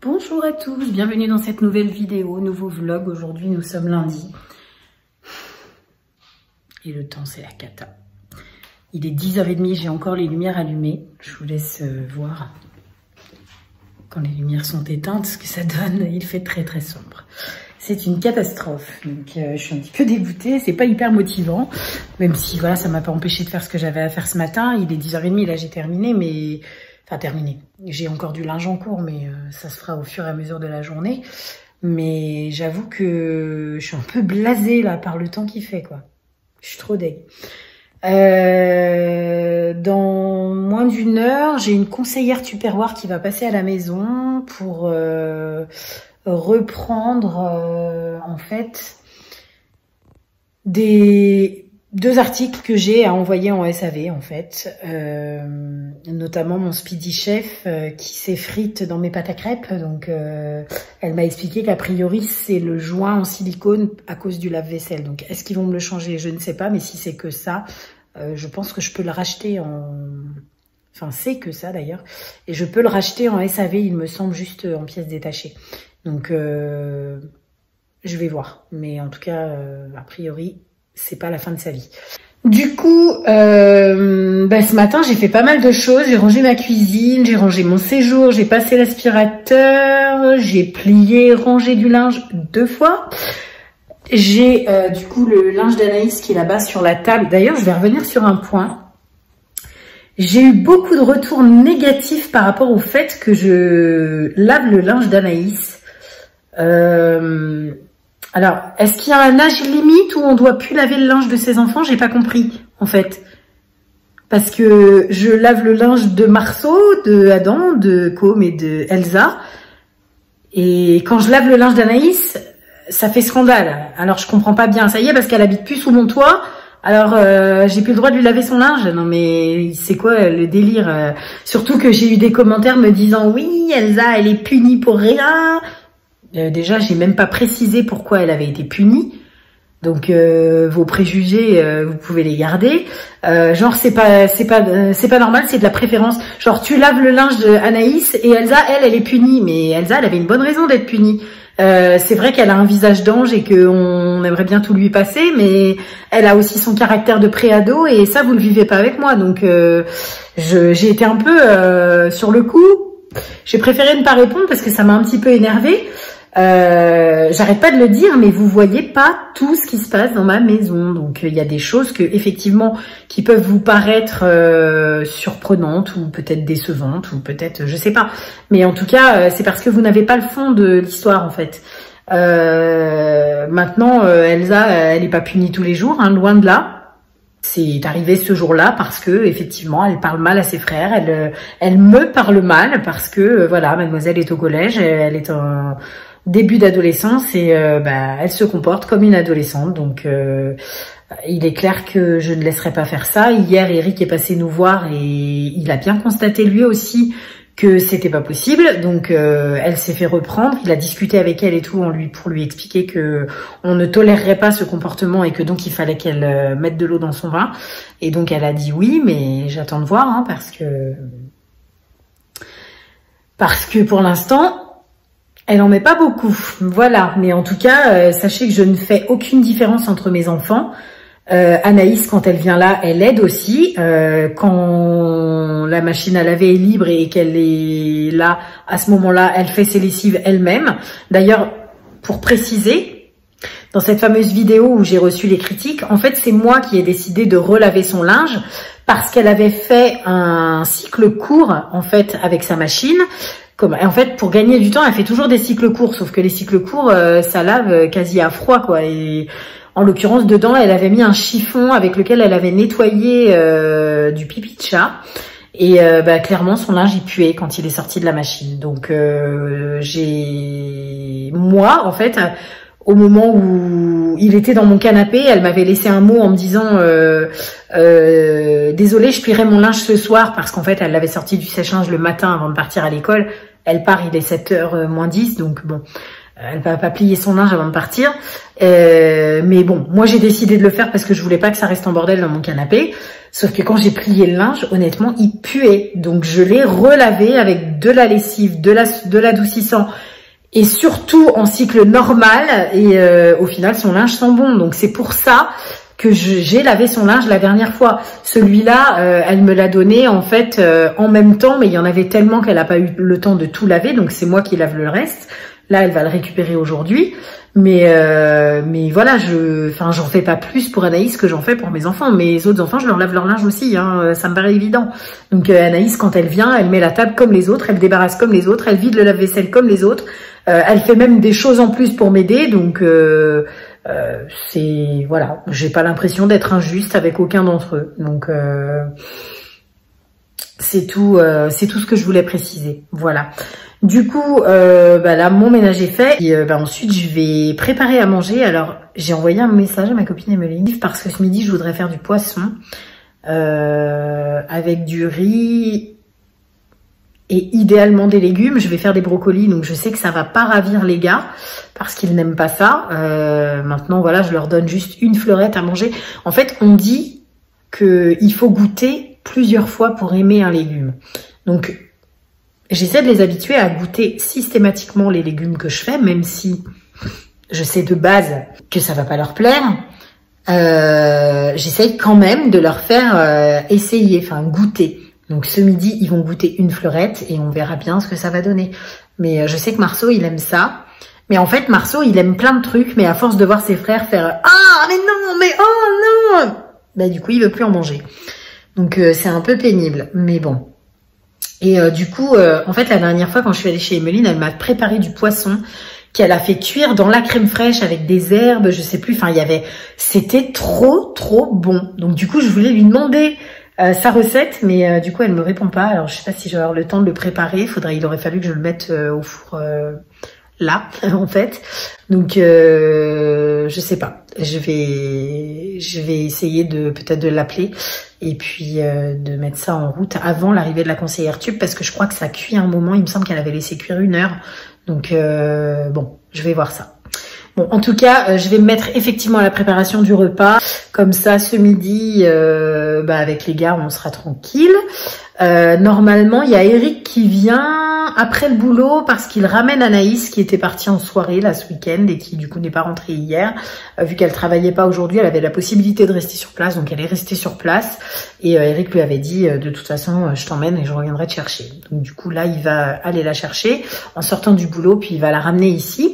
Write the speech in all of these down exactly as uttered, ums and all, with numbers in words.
Bonjour à tous, bienvenue dans cette nouvelle vidéo, nouveau vlog. Aujourd'hui nous sommes lundi et le temps c'est la cata. Il est dix heures trente, j'ai encore les lumières allumées. Je vous laisse voir quand les lumières sont éteintes ce que ça donne. Il fait très très sombre. C'est une catastrophe, donc euh, je suis un petit peu dégoûtée, c'est pas hyper motivant, même si voilà, ça m'a pas empêché de faire ce que j'avais à faire ce matin. Il est dix heures trente, là j'ai terminé, mais... Enfin terminé, j'ai encore du linge en cours, mais euh, ça se fera au fur et à mesure de la journée. Mais j'avoue que je suis un peu blasée là par le temps qu'il fait, quoi. Je suis trop deg. Euh, dans moins d'une heure, j'ai une conseillère Tupperware qui va passer à la maison pour... Euh, reprendre euh, en fait des deux articles que j'ai à envoyer en S A V en fait, euh, notamment mon Speedy Chef euh, qui s'effrite dans mes pâtes à crêpes. Donc euh, elle m'a expliqué qu'a priori c'est le joint en silicone à cause du lave-vaisselle. Donc est-ce qu'ils vont me le changer? Je ne sais pas, mais si c'est que ça, euh, je pense que je peux le racheter en... Enfin c'est que ça d'ailleurs, et je peux le racheter en S A V, il me semble, juste en pièces détachées. Donc, euh, je vais voir. Mais en tout cas, euh, a priori, c'est pas la fin de sa vie. Du coup, euh, bah, ce matin, j'ai fait pas mal de choses. J'ai rangé ma cuisine, j'ai rangé mon séjour, j'ai passé l'aspirateur, j'ai plié, rangé du linge deux fois. J'ai euh, du coup le linge d'Anaïs qui est là-bas sur la table. D'ailleurs, je vais revenir sur un point. J'ai eu beaucoup de retours négatifs par rapport au fait que je lave le linge d'Anaïs. Euh, alors, est-ce qu'il y a un âge limite où on doit plus laver le linge de ses enfants? J'ai pas compris, en fait. Parce que je lave le linge de Marceau, de Adam, de Com et de Elsa. Et quand je lave le linge d'Anaïs, ça fait scandale. Alors, je comprends pas bien. Ça y est, parce qu'elle habite plus sous mon toit. Alors, euh, j'ai plus le droit de lui laver son linge. Non, mais c'est quoi le délire? euh, Surtout que j'ai eu des commentaires me disant « Oui, Elsa, elle est punie pour rien ». Euh, déjà, j'ai même pas précisé pourquoi elle avait été punie. Donc, euh, vos préjugés, euh, vous pouvez les garder. Euh, genre, c'est pas, c'est pas, euh, c'est pas normal, c'est de la préférence. Genre, tu laves le linge de Anaïs et Elsa, elle, elle est punie. Mais Elsa, elle avait une bonne raison d'être punie. Euh, c'est vrai qu'elle a un visage d'ange et qu'on aimerait bien tout lui passer, mais elle a aussi son caractère de préado et ça, vous le vivez pas avec moi. Donc, euh, je, j'ai été un peu euh, sur le coup. J'ai préféré ne pas répondre parce que ça m'a un petit peu énervée. Euh, j'arrête pas de le dire, mais vous voyez pas tout ce qui se passe dans ma maison. Donc, il y a des choses que, effectivement, qui peuvent vous paraître euh, surprenantes ou peut-être décevantes ou peut-être, je sais pas. Mais en tout cas, euh, c'est parce que vous n'avez pas le fond de l'histoire, en fait. Euh, maintenant, euh, Elsa, elle est pas punie tous les jours, hein, loin de là. C'est arrivé ce jour-là parce que, effectivement, elle parle mal à ses frères. Elle, elle me parle mal parce que, voilà, mademoiselle est au collège, elle est en début d'adolescence et euh, bah, elle se comporte comme une adolescente. Donc, euh, il est clair que je ne laisserai pas faire ça. Hier, Eric est passé nous voir et il a bien constaté lui aussi que c'était pas possible. Donc, euh, elle s'est fait reprendre. Il a discuté avec elle et tout en lui, pour lui expliquer que on ne tolérerait pas ce comportement et que donc il fallait qu'elle euh, mette de l'eau dans son vin. Et donc, elle a dit oui, mais j'attends de voir hein, parce que parce que pour l'instant, elle en met pas beaucoup, voilà. Mais en tout cas, euh, sachez que je ne fais aucune différence entre mes enfants. Euh, Anaïs, quand elle vient là, elle aide aussi. Euh, quand la machine à laver est libre et qu'elle est là, à ce moment-là, elle fait ses lessives elle-même. D'ailleurs, pour préciser, dans cette fameuse vidéo où j'ai reçu les critiques, en fait, c'est moi qui ai décidé de relaver son linge parce qu'elle avait fait un cycle court, en fait, avec sa machine. Comme, en fait, pour gagner du temps, elle fait toujours des cycles courts, sauf que les cycles courts, euh, ça lave quasi à froid, quoi. Et en l'occurrence, dedans, elle avait mis un chiffon avec lequel elle avait nettoyé euh, du pipi de chat. Et euh, bah, clairement, son linge, il puait quand il est sorti de la machine. Donc, euh, j'ai... Moi, en fait, au moment où il était dans mon canapé, elle m'avait laissé un mot en me disant euh, euh, « Désolée, je plierai mon linge ce soir » parce qu'en fait, elle l'avait sorti du sèche-linge le matin avant de partir à l'école. Elle part, il est sept heures moins dix, donc bon... elle va pas plier son linge avant de partir. Euh, mais bon, moi j'ai décidé de le faire parce que je voulais pas que ça reste en bordel dans mon canapé. Sauf que quand j'ai plié le linge, honnêtement, il puait. Donc je l'ai relavé avec de la lessive, de la de l'adoucissant et surtout en cycle normal. Et euh, au final, son linge sent bon. Donc c'est pour ça que j'ai lavé son linge la dernière fois. Celui-là, euh, elle me l'a donné en fait euh, en même temps, mais il y en avait tellement qu'elle n'a pas eu le temps de tout laver. Donc c'est moi qui lave le reste. Là, elle va le récupérer aujourd'hui. Mais euh, mais voilà, je, enfin, j'en fais pas plus pour Anaïs que j'en fais pour mes enfants. Mes autres enfants, je leur lave leur linge aussi, hein, ça me paraît évident. Donc euh, Anaïs, quand elle vient, elle met la table comme les autres, elle débarrasse comme les autres, elle vide le lave-vaisselle comme les autres. Euh, elle fait même des choses en plus pour m'aider. Donc euh, euh, c'est voilà, j'ai pas l'impression d'être injuste avec aucun d'entre eux. Donc euh, c'est tout, euh, c'est tout ce que je voulais préciser. Voilà. Du coup, euh, bah là, mon ménage est fait. Et euh, bah, ensuite, je vais préparer à manger. Alors, j'ai envoyé un message à ma copine Emeline parce que ce midi, je voudrais faire du poisson euh, avec du riz et idéalement des légumes. Je vais faire des brocolis, donc je sais que ça va pas ravir les gars parce qu'ils n'aiment pas ça. Euh, maintenant, voilà, je leur donne juste une fleurette à manger. En fait, on dit qu'il faut goûter plusieurs fois pour aimer un légume. Donc, j'essaie de les habituer à goûter systématiquement les légumes que je fais, même si je sais de base que ça va pas leur plaire. Euh, j'essaye quand même de leur faire euh, essayer, enfin goûter. Donc ce midi, ils vont goûter une fleurette et on verra bien ce que ça va donner. Mais euh, je sais que Marceau, il aime ça. Mais en fait, Marceau, il aime plein de trucs, mais à force de voir ses frères faire « Ah, mais non, mais oh non !» bah du coup, il veut plus en manger. Donc euh, c'est un peu pénible, mais bon. Et euh, du coup, euh, en fait, la dernière fois, quand je suis allée chez Emeline, elle m'a préparé du poisson qu'elle a fait cuire dans la crème fraîche avec des herbes, je sais plus. Enfin, il y avait, c'était trop, trop bon. Donc, du coup, je voulais lui demander euh, sa recette, mais euh, du coup, elle me répond pas. Alors, je sais pas si je vais avoir le temps de le préparer. Faudrait, il aurait fallu que je le mette euh, au four euh, là, en fait. Donc, euh, je sais pas. Je vais, je vais essayer de peut-être de l'appeler. Et puis euh, de mettre ça en route avant l'arrivée de la conseillère tube parce que je crois que ça cuit un moment. Il me semble qu'elle avait laissé cuire une heure. Donc euh, bon, je vais voir ça. Bon, en tout cas, euh, je vais me mettre effectivement à la préparation du repas. Comme ça, ce midi, euh, bah, avec les gars, on sera tranquille. Euh, normalement, il y a Eric qui vient après le boulot parce qu'il ramène Anaïs qui était partie en soirée là ce week-end et qui du coup n'est pas rentrée hier. Euh, vu qu'elle travaillait pas aujourd'hui, elle avait la possibilité de rester sur place, donc elle est restée sur place. Et euh, Eric lui avait dit euh, de toute façon, euh, je t'emmène et je reviendrai te chercher. Donc du coup là, il va aller la chercher en sortant du boulot, puis il va la ramener ici.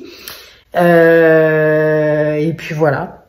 Euh, et puis voilà.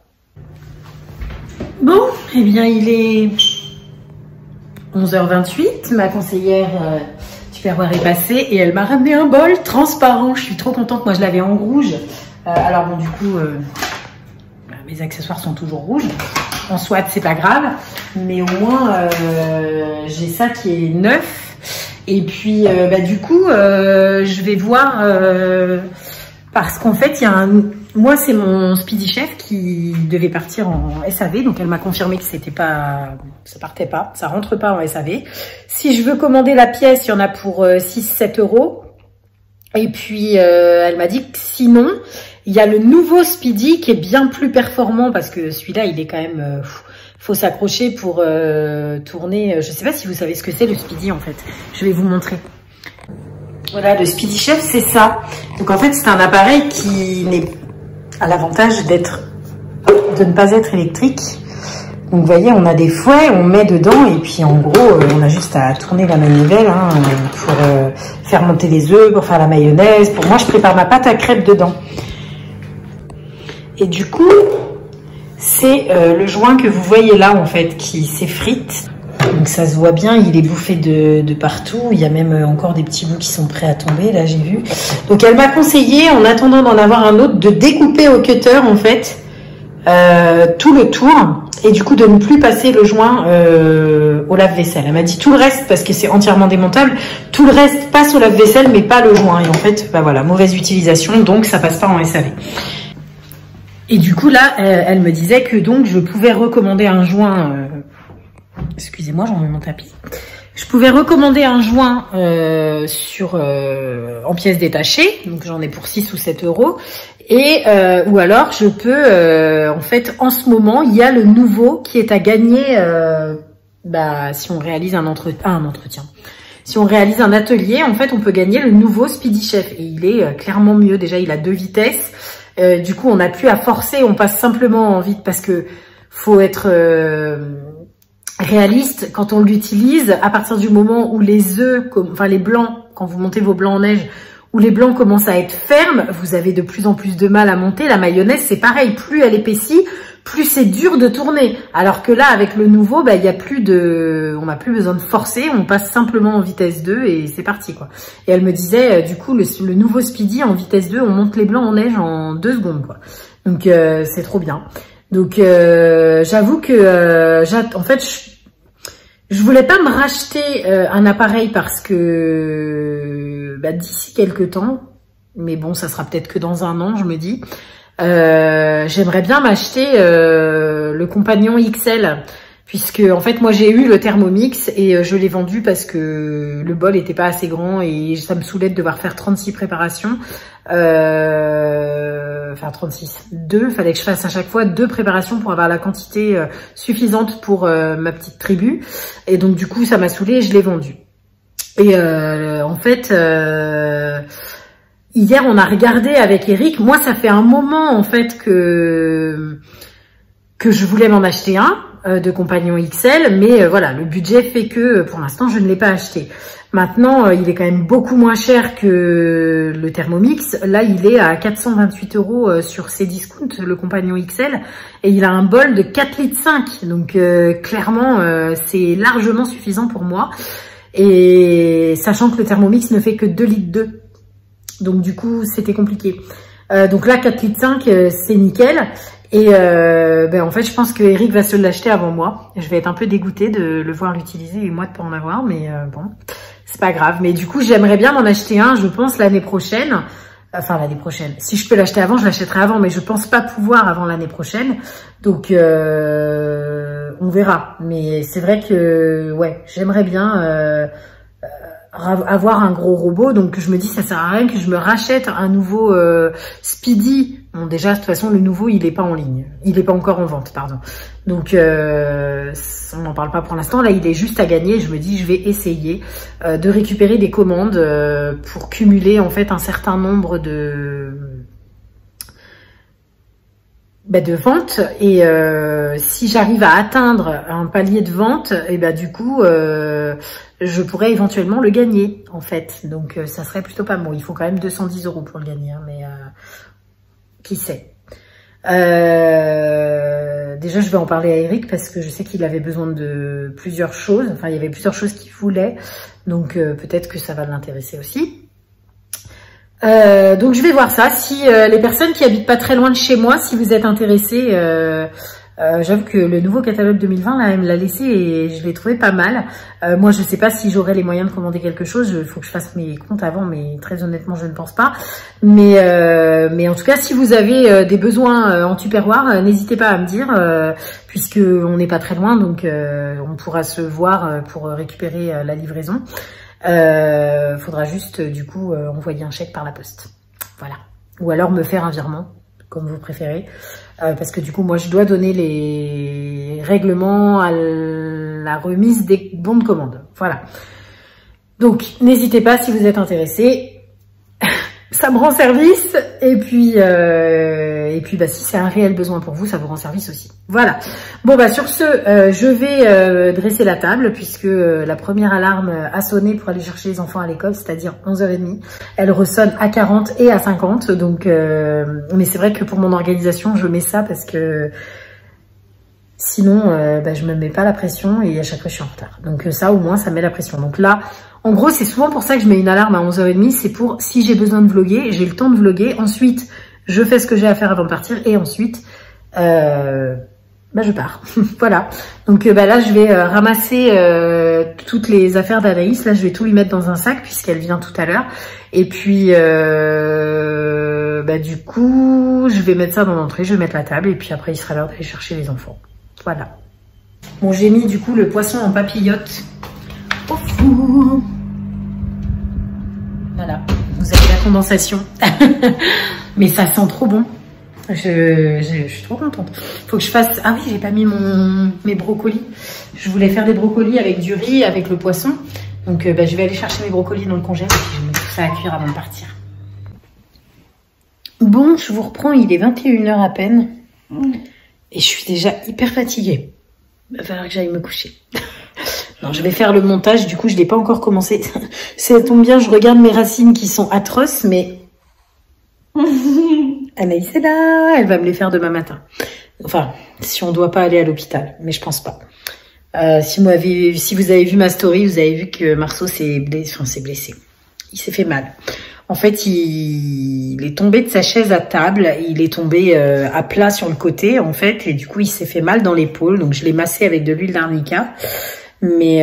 Bon, eh bien il est onze heures vingt-huit, ma conseillère euh, Tupperware est passée et elle m'a ramené un bol transparent. Je suis trop contente, moi je l'avais en rouge. Euh, alors bon, du coup, euh, mes accessoires sont toujours rouges. En soit, c'est pas grave, mais au moins euh, j'ai ça qui est neuf. Et puis, euh, bah, du coup, euh, je vais voir euh, parce qu'en fait, il y a un... Moi, c'est mon Speedy Chef qui devait partir en S A V. Donc, elle m'a confirmé que c'était pas, ça partait pas, ça rentre pas en S A V. Si je veux commander la pièce, il y en a pour six sept euros. Et puis, euh, elle m'a dit que sinon, il y a le nouveau Speedy qui est bien plus performant parce que celui-là, il est quand même... Euh, faut s'accrocher pour euh, tourner. Je sais pas si vous savez ce que c'est le Speedy, en fait. Je vais vous montrer. Voilà, le Speedy Chef, c'est ça. Donc, en fait, c'est un appareil qui n'est... a l'avantage d'être, de ne pas être électrique. Donc vous voyez, on a des fouets, on met dedans et puis en gros, on a juste à tourner la manivelle hein, pour euh, faire monter les œufs, pour faire la mayonnaise. Pour moi, je prépare ma pâte à crêpes dedans. Et du coup, c'est euh, le joint que vous voyez là en fait qui s'effrite. Donc ça se voit bien, il est bouffé de, de partout. Il y a même encore des petits bouts qui sont prêts à tomber, là j'ai vu. Donc elle m'a conseillé, en attendant d'en avoir un autre, de découper au cutter en fait euh, tout le tour. Et du coup de ne plus passer le joint euh, au lave-vaisselle. Elle m'a dit tout le reste, parce que c'est entièrement démontable, tout le reste passe au lave-vaisselle mais pas le joint. Et en fait, bah voilà, mauvaise utilisation, donc ça passe pas en S A V. Et du coup là, elle, elle me disait que donc je pouvais recommander un joint... Euh, excusez-moi, j'en mets mon tapis. Je pouvais recommander un joint euh, sur euh, en pièces détachées, donc j'en ai pour six ou sept euros. Et euh, ou alors je peux, euh, en fait, en ce moment, il y a le nouveau qui est à gagner euh, bah, si on réalise un, entre... ah, un entretien. Si on réalise un atelier, en fait, on peut gagner le nouveau Speedy Chef. Et il est euh, clairement mieux. Déjà, il a deux vitesses. Euh, du coup, on n'a plus à forcer. On passe simplement en vite parce que faut être... Euh, réaliste quand on l'utilise. À partir du moment où les œufs, comme, enfin les blancs, quand vous montez vos blancs en neige, où les blancs commencent à être fermes, vous avez de plus en plus de mal à monter. La mayonnaise, c'est pareil, plus elle épaissit, plus c'est dur de tourner. Alors que là, avec le nouveau, bah il y a plus de, on n'a plus besoin de forcer, on passe simplement en vitesse deux et c'est parti quoi. Et elle me disait, euh, du coup, le, le nouveau Speedy en vitesse deux, on monte les blancs en neige en deux secondes quoi. Donc euh, c'est trop bien. Donc euh, j'avoue que, euh, en fait, je, je voulais pas me racheter euh, un appareil parce que bah, d'ici quelques temps, mais bon, ça sera peut-être que dans un an, je me dis, euh, j'aimerais bien m'acheter euh, le Compagnon X L. Puisque en fait moi j'ai eu le Thermomix et euh, je l'ai vendu parce que le bol était pas assez grand et ça me saoulait de devoir faire trente-six préparations. Euh, enfin trente-six, deux, fallait que je fasse à chaque fois deux préparations pour avoir la quantité euh, suffisante pour euh, ma petite tribu. Et donc du coup ça m'a saoulée et je l'ai vendu. Et euh, en fait... Euh, hier on a regardé avec Eric, moi ça fait un moment en fait que, que je voulais m'en acheter un. De Compagnon X L, mais euh, voilà, le budget fait que pour l'instant je ne l'ai pas acheté. Maintenant euh, il est quand même beaucoup moins cher que le Thermomix. Là il est à quatre cent vingt-huit euros euh, sur Cdiscount, le Compagnon X L, et il a un bol de quatre litres cinq, donc euh, clairement euh, c'est largement suffisant pour moi, et sachant que le Thermomix ne fait que deux litres deux, donc du coup c'était compliqué. Euh, donc là quatre litres cinq euh, c'est nickel. Et euh, ben en fait, je pense que Eric va se l'acheter avant moi. Je vais être un peu dégoûtée de le voir l'utiliser et moi de pas en avoir, mais euh, bon, c'est pas grave. Mais du coup, j'aimerais bien m'en acheter un, je pense, l'année prochaine. Enfin, l'année prochaine. Si je peux l'acheter avant, je l'achèterai avant, mais je pense pas pouvoir avant l'année prochaine. Donc, euh, on verra. Mais c'est vrai que, ouais, j'aimerais bien... Euh, avoir un gros robot, donc je me dis ça sert à rien que je me rachète un nouveau euh, Speedy. Bon, déjà de toute façon le nouveau il est pas en ligne, il est pas encore en vente, pardon, donc euh, on n'en parle pas pour l'instant. Là il est juste à gagner. Je me dis je vais essayer euh, de récupérer des commandes euh, pour cumuler en fait un certain nombre de bah, de ventes, et euh, si j'arrive à atteindre un palier de vente, et bah du coup euh, je pourrais éventuellement le gagner en fait, donc euh, ça serait plutôt pas bon. Il faut quand même deux cent dix euros pour le gagner, hein, mais euh, qui sait. Euh, déjà je vais en parler à Eric parce que je sais qu'il avait besoin de plusieurs choses, enfin il y avait plusieurs choses qu'il voulait, donc euh, peut-être que ça va l'intéresser aussi. Euh, donc je vais voir ça. Si euh, les personnes qui habitent pas très loin de chez moi, si vous êtes intéressés, euh, euh, j'avoue que le nouveau catalogue deux mille vingt là, elle me l'a laissé et je l'ai trouvé pas mal. Euh, moi je sais pas si j'aurai les moyens de commander quelque chose, il faut que je fasse mes comptes avant, mais très honnêtement je ne pense pas. Mais euh, mais en tout cas si vous avez euh, des besoins euh, en tupperware, euh, n'hésitez pas à me dire, euh, puisque on n'est pas très loin, donc euh, on pourra se voir euh, pour récupérer euh, la livraison. Euh, faudra juste du coup euh, envoyer un chèque par la poste, voilà, ou alors me faire un virement comme vous préférez, euh, parce que du coup moi je dois donner les règlements à la remise des bons de commande, voilà. Donc n'hésitez pas si vous êtes intéressé, ça me rend service, et puis euh, et puis bah si c'est un réel besoin pour vous, ça vous rend service aussi. Voilà. Bon bah sur ce, euh, je vais euh, dresser la table puisque euh, la première alarme a sonné pour aller chercher les enfants à l'école, c'est-à-dire onze heures trente. Elle ressonne à quarante et à cinquante, donc euh, mais c'est vrai que pour mon organisation, je mets ça parce que sinon euh, bah, je me mets pas la pression et à chaque fois je suis en retard. Donc euh, ça au moins ça met la pression. Donc là, en gros, c'est souvent pour ça que je mets une alarme à onze heures trente, c'est pour si j'ai besoin de vlogger, j'ai le temps de vlogger, ensuite je fais ce que j'ai à faire avant de partir et ensuite euh, bah, je pars. Voilà. Donc euh, bah, là, je vais euh, ramasser euh, toutes les affaires d'Anaïs. Là, je vais tout lui mettre dans un sac puisqu'elle vient tout à l'heure. Et puis, euh, bah, du coup, je vais mettre ça dans l'entrée, je vais mettre la table et puis après, il sera l'heure d'aller chercher les enfants. Voilà. Bon, j'ai mis du coup le poisson en papillote au four. Voilà, vous avez la condensation. Mais ça sent trop bon. Je, je, je suis trop contente. Faut que je fasse... Ah oui, j'ai pas mis mon, mes brocolis. Je voulais faire des brocolis avec du riz, avec le poisson. Donc euh, bah, je vais aller chercher mes brocolis dans le congèle et puis je mets tout ça à cuire avant de partir. Bon, je vous reprends, il est vingt et une heures à peine. Mmh. Et je suis déjà hyper fatiguée. Il va falloir que j'aille me coucher. Non, je vais faire le montage, du coup je l'ai pas encore commencé. Ça tombe bien, je regarde mes racines qui sont atroces, mais... Anaïs est là, elle va me les faire demain matin. Enfin, si on doit pas aller à l'hôpital, mais je pense pas. Euh, si, vous avez, si vous avez vu ma story, vous avez vu que Marceau s'est blessé, enfin, s'est blessé. Il s'est fait mal. En fait, il, il est tombé de sa chaise à table, il est tombé euh, à plat sur le côté, en fait, et du coup, il s'est fait mal dans l'épaule. Donc, je l'ai massé avec de l'huile d'arnica. Mais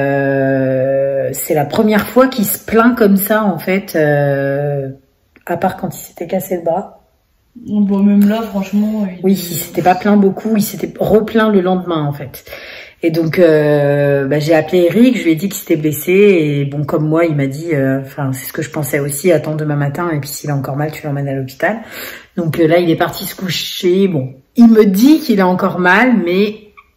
euh, c'est la première fois qu'il se plaint comme ça, en fait, euh, à part quand il s'était cassé le bras. Bon, même là, franchement... Il... Oui, il s'était pas plaint beaucoup, il s'était replaint le lendemain, en fait. Et donc, euh, bah, j'ai appelé Eric, je lui ai dit qu'il s'était blessé, et bon, comme moi, il m'a dit, enfin, euh, c'est ce que je pensais aussi, attends demain matin, et puis s'il a encore mal, tu l'emmènes à l'hôpital. Donc euh, là, il est parti se coucher, bon, il me dit qu'il a encore mal, mais...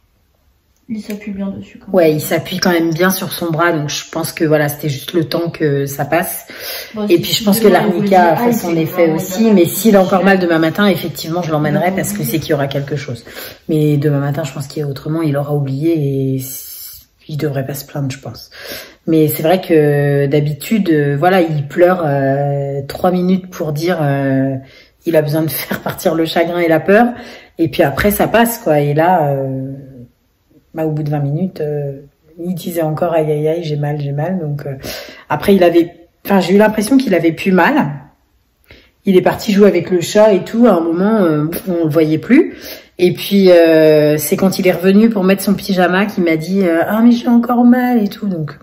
Il s'appuie bien dessus quand même. Ouais, il s'appuie quand même bien sur son bras, donc je pense que voilà, c'était juste le temps que ça passe. Bon, et puis je pense que l'arnica a fait son effet aussi, mais s'il a encore mal demain matin, effectivement, je l'emmènerai parce que c'est qu'il y aura quelque chose. Mais demain matin, je pense qu'il y a autrement, il aura oublié et il devrait pas se plaindre, je pense. Mais c'est vrai que d'habitude, voilà, il pleure euh, trois minutes pour dire euh, il a besoin de faire partir le chagrin et la peur, et puis après ça passe quoi. Et là. Euh, Bah, au bout de vingt minutes, euh, il disait encore aïe aïe aïe, j'ai mal, j'ai mal. Donc euh, après, il avait, enfin, j'ai eu l'impression qu'il avait plus mal. Il est parti jouer avec le chat et tout. À un moment, euh, on le voyait plus. Et puis euh, c'est quand il est revenu pour mettre son pyjama qu'il m'a dit euh, ah mais j'ai encore mal et tout. Donc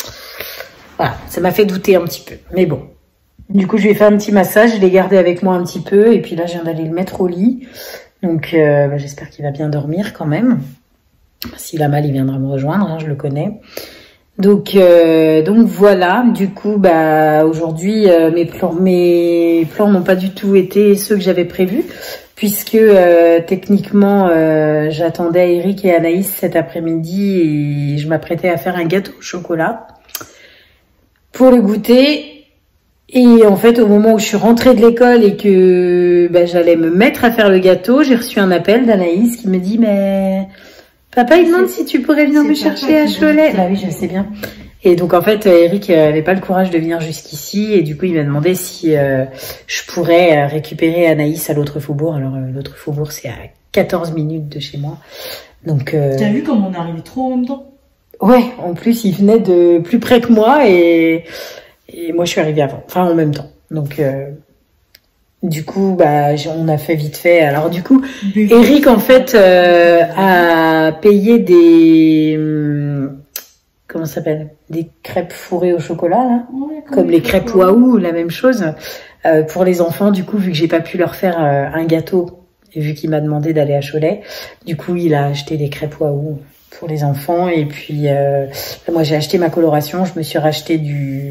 voilà, ça m'a fait douter un petit peu. Mais bon, du coup, je lui ai fait un petit massage, je l'ai gardé avec moi un petit peu. Et puis là, je viens d'aller le mettre au lit. Donc euh, bah, j'espère qu'il va bien dormir quand même. S'il a mal, il viendra me rejoindre, hein, je le connais. Donc, euh, donc voilà. Du coup, bah aujourd'hui, euh, mes plans, mes plans n'ont pas du tout été ceux que j'avais prévus, puisque euh, techniquement, euh, j'attendais Eric et Anaïs cet après-midi et je m'apprêtais à faire un gâteau au chocolat pour le goûter. Et en fait, au moment où je suis rentrée de l'école et que bah, j'allais me mettre à faire le gâteau, j'ai reçu un appel d'Anaïs qui me dit mais papa, il demande si tu pourrais venir me chercher à Cholet. Bah oui, je sais bien. Et donc, en fait, Eric avait pas le courage de venir jusqu'ici. Et du coup, il m'a demandé si euh, je pourrais récupérer Anaïs à l'autre faubourg. Alors, euh, l'autre faubourg, c'est à quatorze minutes de chez moi. Donc, euh... T'as vu comme on est arrivé trop en même temps? Ouais, en plus, il venait de plus près que moi. Et, et moi, je suis arrivée avant. Enfin, en même temps. Donc... Euh... Du coup, bah, on a fait vite fait. Alors du coup, Eric en fait euh, a payé des hum, comment ça s'appelle, des crêpes fourrées au chocolat là, ouais, comme, comme les crêpes Waouh, la même chose euh, pour les enfants. Du coup, vu que j'ai pas pu leur faire euh, un gâteau et vu qu'il m'a demandé d'aller à Cholet, du coup, il a acheté des crêpes Waouh pour les enfants. Et puis euh, moi, j'ai acheté ma coloration. Je me suis racheté du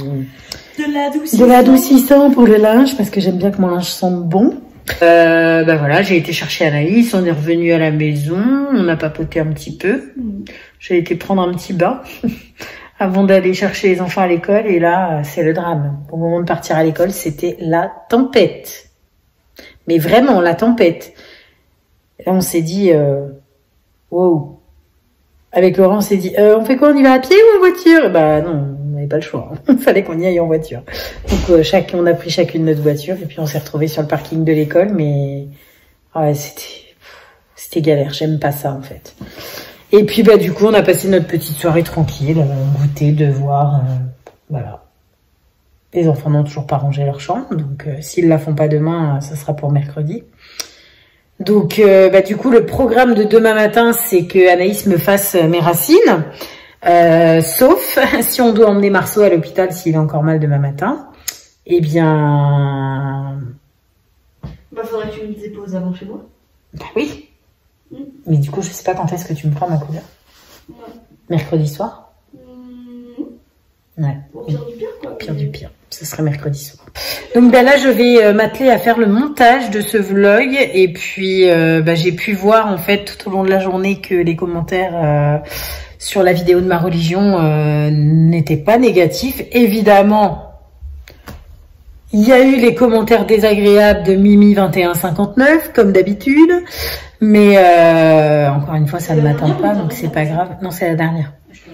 De l'adoucissant pour le linge, parce que j'aime bien que mon linge sente bon. Euh, ben voilà, j'ai été chercher Anaïs, on est revenu à la maison, on a papoté un petit peu. J'ai été prendre un petit bain avant d'aller chercher les enfants à l'école, et là, c'est le drame. Au moment de partir à l'école, c'était la tempête. Mais vraiment, la tempête. Et là, on s'est dit, euh, wow. Avec Laurent, on s'est dit, euh, on fait quoi, on y va à pied ou en voiture? Bah non, on n'avait pas le choix. Il fallait qu'on y aille en voiture. Donc euh, chaque, on a pris chacune notre voiture et puis on s'est retrouvés sur le parking de l'école. Mais ouais, c'était, c'était galère. J'aime pas ça en fait. Et puis bah du coup, on a passé notre petite soirée tranquille, euh, goûter, devoir, euh, voilà. Les enfants n'ont toujours pas rangé leur chambre, donc euh, s'ils la font pas demain, euh, ça sera pour mercredi. Donc, euh, bah, du coup, le programme de demain matin, c'est que Anaïs me fasse mes racines, euh, sauf si on doit emmener Marceau à l'hôpital s'il a encore mal demain matin. Eh bien... Bah, faudrait que tu me déposes avant chez moi. Bah oui. Mmh. Mais du coup, je sais pas quand est-ce que tu me prends ma couleur. Ouais. Mercredi soir. Mmh. Ouais. Au pire du pire, quoi. Au pire du pire. Ce serait mercredi soir. Donc ben là, je vais euh, m'atteler à faire le montage de ce vlog. Et puis, euh, ben, j'ai pu voir en fait tout au long de la journée que les commentaires euh, sur la vidéo de ma religion euh, n'étaient pas négatifs. Évidemment, il y a eu les commentaires désagréables de Mimi vingt et un cinquante-neuf, comme d'habitude. Mais euh, encore une fois, ça ne m'atteint pas, donc c'est pas grave. Non, c'est la dernière.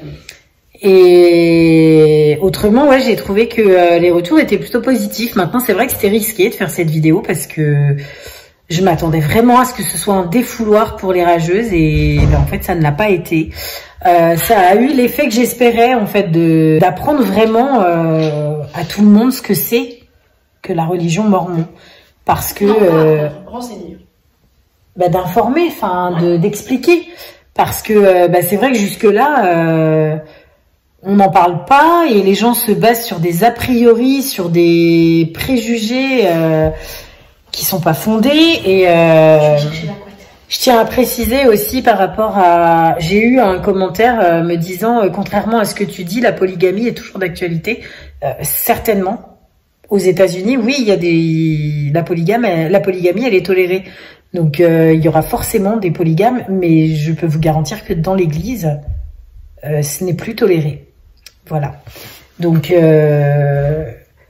Et autrement, ouais, j'ai trouvé que euh, les retours étaient plutôt positifs. Maintenant, c'est vrai que c'était risqué de faire cette vidéo parce que je m'attendais vraiment à ce que ce soit un défouloir pour les rageuses et ben, en fait, ça ne l'a pas été. Euh, ça a eu l'effet que j'espérais, en fait, de d'apprendre vraiment euh, à tout le monde ce que c'est que la religion mormon. Parce que... Euh, renseigner. Bah, d'informer, enfin, de d'expliquer. Parce que euh, bah, c'est vrai que jusque-là... Euh, on n'en parle pas et les gens se basent sur des a priori, sur des préjugés euh, qui sont pas fondés. Et euh, je tiens à préciser aussi par rapport à... J'ai eu un commentaire euh, me disant euh, contrairement à ce que tu dis, la polygamie est toujours d'actualité. Euh, certainement. Aux États-Unis, oui, il y a des... La, polygame, la polygamie, elle est tolérée. Donc, euh, il y aura forcément des polygames, mais je peux vous garantir que dans l'Église, euh, ce n'est plus toléré. Voilà. Donc, euh,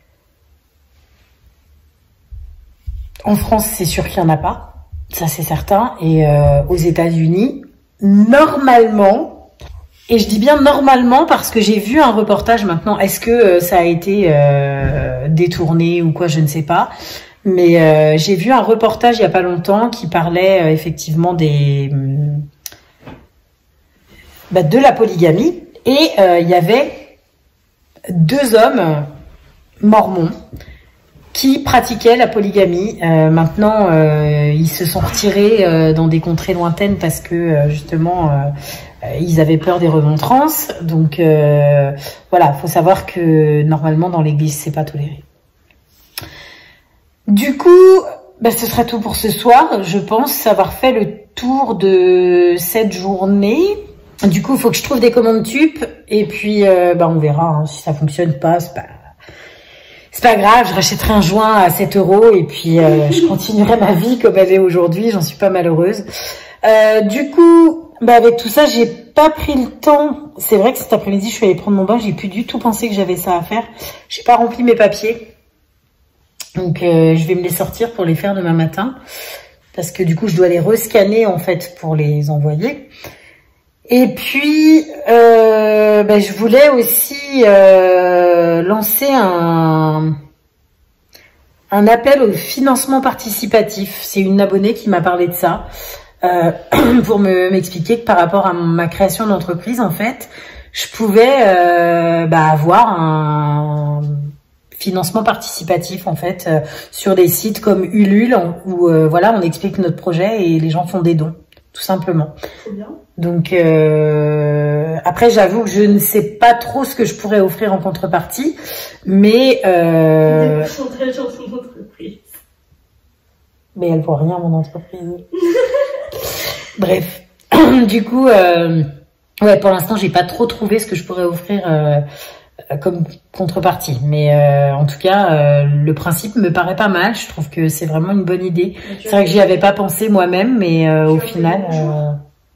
en France, c'est sûr qu'il n'y en a pas. Ça, c'est certain. Et euh, aux États-Unis, normalement, et je dis bien normalement parce que j'ai vu un reportage maintenant. Est-ce que euh, ça a été euh, détourné ou quoi, je ne sais pas. Mais euh, j'ai vu un reportage il n'y a pas longtemps qui parlait euh, effectivement des bah, de la polygamie. Et euh, il y avait deux hommes mormons qui pratiquaient la polygamie. Euh, maintenant, euh, ils se sont retirés euh, dans des contrées lointaines parce que euh, justement, euh, ils avaient peur des remontrances. Donc euh, voilà, faut savoir que normalement dans l'Église, c'est pas toléré. Du coup, bah, ce sera tout pour ce soir. Je pense avoir fait le tour de cette journée. Du coup, il faut que je trouve des commandes tubes et puis euh, bah, on verra hein, si ça fonctionne pas. C'est pas, c'est pas grave, je rachèterai un joint à sept euros et puis euh, je continuerai ma vie comme elle est aujourd'hui. J'en suis pas malheureuse. Euh, du coup, bah, avec tout ça, j'ai pas pris le temps. C'est vrai que cet après-midi, je suis allée prendre mon bain. J'ai plus du tout pensé que j'avais ça à faire. J'ai pas rempli mes papiers. Donc, euh, je vais me les sortir pour les faire demain matin. Parce que du coup, je dois les rescanner en fait pour les envoyer. Et puis, euh, ben, je voulais aussi euh, lancer un, un appel au financement participatif. C'est une abonnée qui m'a parlé de ça euh, pour me m'expliquer que par rapport à ma création d'entreprise, en fait, je pouvais euh, bah, avoir un financement participatif en fait euh, sur des sites comme Ulule où euh, voilà, on explique notre projet et les gens font des dons, tout simplement. C'est bien. Donc euh, après, j'avoue que je ne sais pas trop ce que je pourrais offrir en contrepartie, mais euh, Déconcentrer sur son entreprise. Mais elle voit rien mon entreprise. Bref, du coup, euh, ouais, pour l'instant, j'ai pas trop trouvé ce que je pourrais offrir euh, comme contrepartie, mais euh, en tout cas, euh, le principe me paraît pas mal. Je trouve que c'est vraiment une bonne idée. C'est vrai que j'y avais pas pensé moi-même, mais euh, au final. Euh,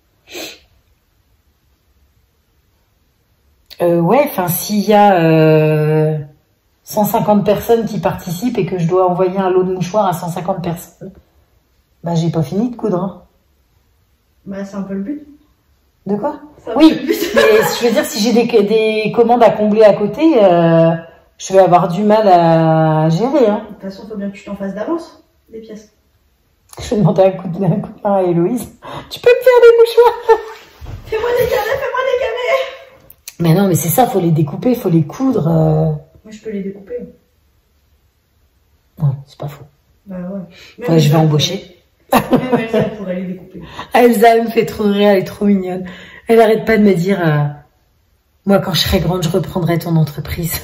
Euh, ouais, enfin, s'il y a euh, cent cinquante personnes qui participent et que je dois envoyer un lot de mouchoirs à cent cinquante personnes, bah j'ai pas fini de coudre. Hein. Bah c'est un peu le but. De quoi? Oui, mais je veux dire, si j'ai des, des commandes à combler à côté, euh, je vais avoir du mal à gérer. Hein. De toute façon, il faut bien que tu t'en fasses d'avance, des pièces. Je vais demander un coup de main à Héloïse. Tu peux me faire des mouchoirs? Fais-moi des carrés, fais-moi des carrés. Mais non, mais c'est ça, faut les découper, faut les coudre. Euh... Moi, je peux les découper. Ouais, c'est pas faux. Bah ouais. Même ouais, je vais embaucher. Même Elsa pourrait les découper. Elsa, elle me fait trop rire, elle est trop mignonne. Elle arrête pas de me dire, euh, moi, quand je serai grande, je reprendrai ton entreprise.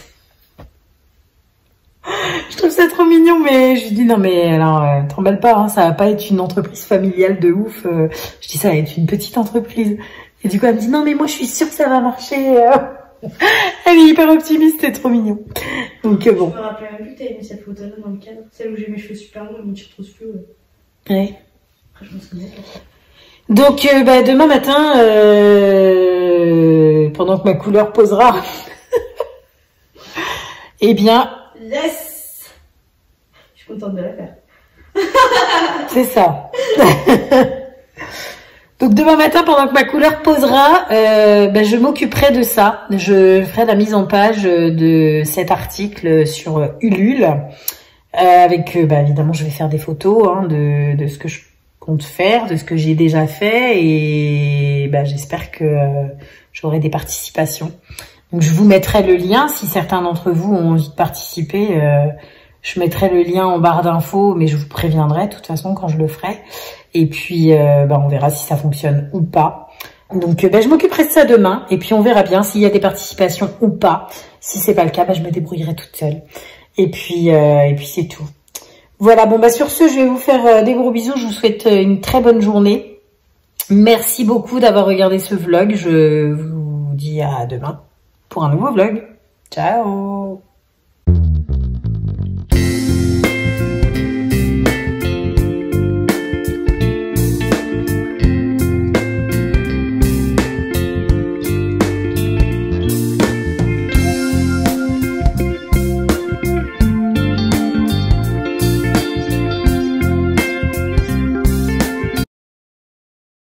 Je trouve ça trop mignon, mais je lui dis, non, mais alors, euh, t'emballe pas, hein, ça va pas être une entreprise familiale de ouf. Euh, je dis, ça va être une petite entreprise. Et du coup, elle me dit, non, mais moi, je suis sûre que ça va marcher. Elle est hyper optimiste, c'est trop mignon. Donc euh, bon. Je me rappelle même plus que t'avais mis cette photo-là dans le cadre. Celle où j'ai mes cheveux super longs et mon tire trop flou. Ouais. Après, je me souviens pas. Donc euh, bah, demain matin, euh, pendant que ma couleur posera, eh bien... Yes. Je suis contente de la faire. C'est ça. Donc demain matin, pendant que ma couleur posera, euh, ben, je m'occuperai de ça. Je ferai la mise en page de cet article sur Ulule. Euh, avec, euh, ben, évidemment, je vais faire des photos hein, de, de ce que je compte faire, de ce que j'ai déjà fait. Et ben, j'espère que euh, j'aurai des participations. Donc je vous mettrai le lien si certains d'entre vous ont envie de participer. Euh, je mettrai le lien en barre d'infos, mais je vous préviendrai de toute façon quand je le ferai. Et puis, euh, bah, on verra si ça fonctionne ou pas. Donc, euh, bah, je m'occuperai de ça demain. Et puis, on verra bien s'il y a des participations ou pas. Si c'est pas le cas, bah, je me débrouillerai toute seule. Et puis, euh, et puis c'est tout. Voilà. Bon, bah sur ce, je vais vous faire euh, des gros bisous. Je vous souhaite euh, une très bonne journée. Merci beaucoup d'avoir regardé ce vlog. Je vous dis à demain pour un nouveau vlog. Ciao.